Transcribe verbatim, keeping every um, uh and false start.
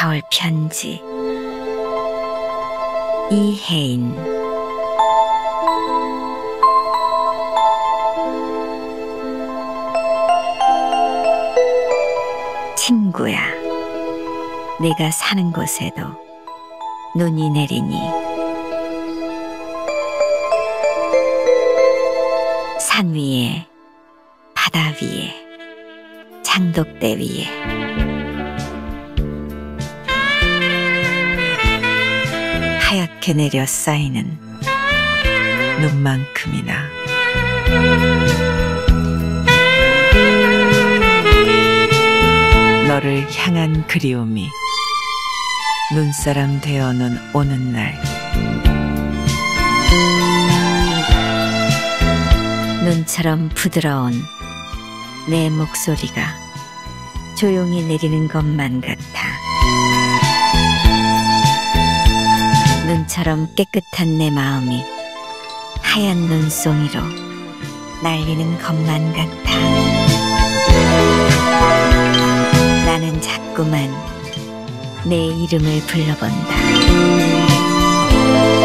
사월 편지. 이혜인. 친구야, 내가 사는 곳에도 눈이 내리니 산 위에, 바다 위에, 장독대 위에 하얗게 내려 쌓이는 눈만큼이나 너를 향한 그리움이 눈사람 되어는 오는 날, 눈처럼 부드러운 내 목소리가 조용히 내리는 것만 같아. 눈처럼 깨끗한 내 마음이 하얀 눈송이로 날리는 것만 같아. 나는 자꾸만 내 이름을 불러본다.